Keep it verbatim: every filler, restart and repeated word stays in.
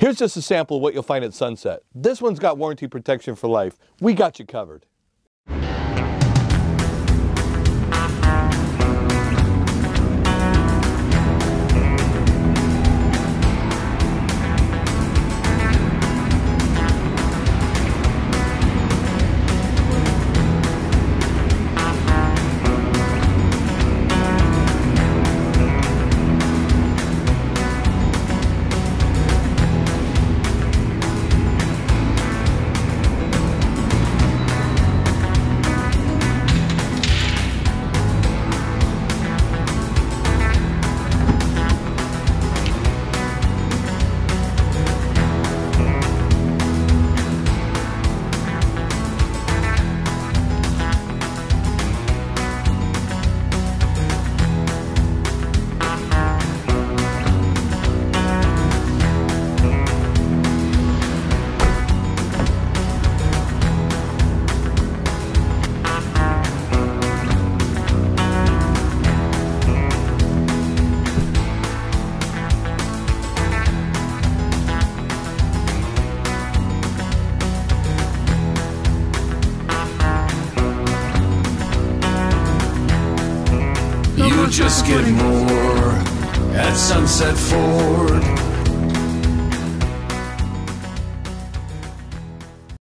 Here's just a sample of what you'll find at Sunset. This one's got warranty protection for life. We got you covered. You'll just get more at Sunset Ford.